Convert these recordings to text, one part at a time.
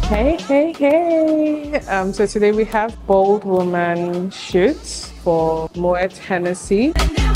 Hey. So today we have Bold Woman shoots for Moet Hennessy.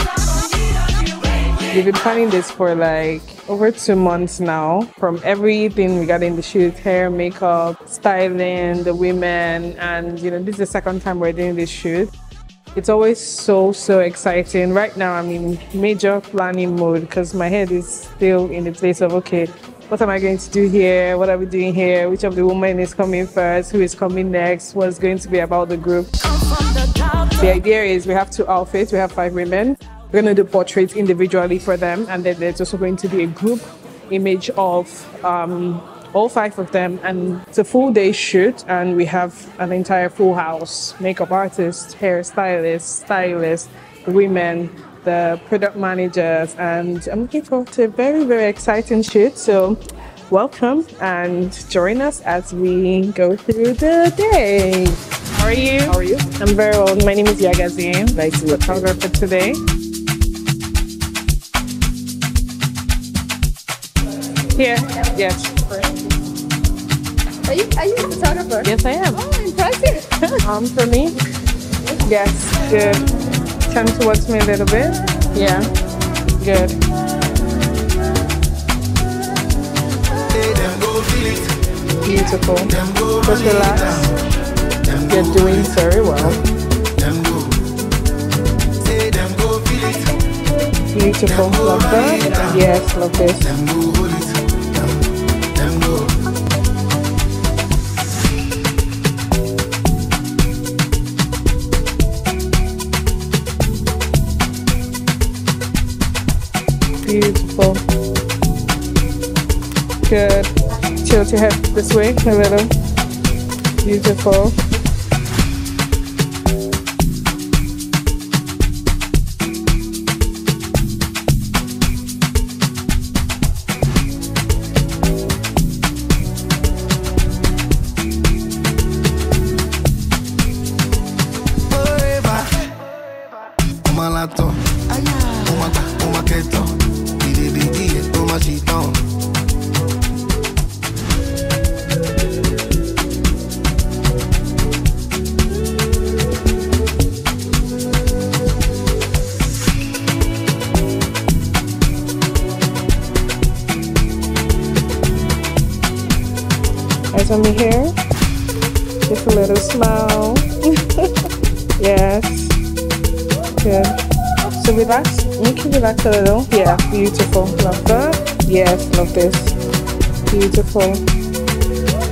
We've been planning this for like over 2 months now. From everything regarding the shoot, hair, makeup, styling, the women, and this is the second time we're doing this shoot. It's always so exciting. Right now I'm in major planning mode because my head is still in the place of, okay, what am I going to do here? What are we doing here? Which of the women is coming first? Who is coming next? What's going to be about the group? The idea is we have 2 outfits. We have 5 women. We're going to do portraits individually for them. And then there's also going to be a group image of all 5 of them. And it's a full day shoot. And we have an entire full house. Makeup artists, hairstylists, stylists, women, the product managers, and I'm looking forward to a very exciting shoot. So welcome and join us as we go through the day. How are you? I'm very well. My name is Yagazine. Nice to be a photographer today. Here, yes. Are you a photographer? Yes, I am. Oh, impressive. For me? Yes, good. Turn towards me a little bit. Yeah, good. Beautiful. Just relax. You're doing very well. Beautiful. Love that. Yes, love this. Beautiful. Good. Tilt your head this way a little. Beautiful. Eyes on me here. Just a little smile. Yes. Good. So relax. Make you relax a little. Yeah, beautiful. Love that. Yes, love this. Beautiful.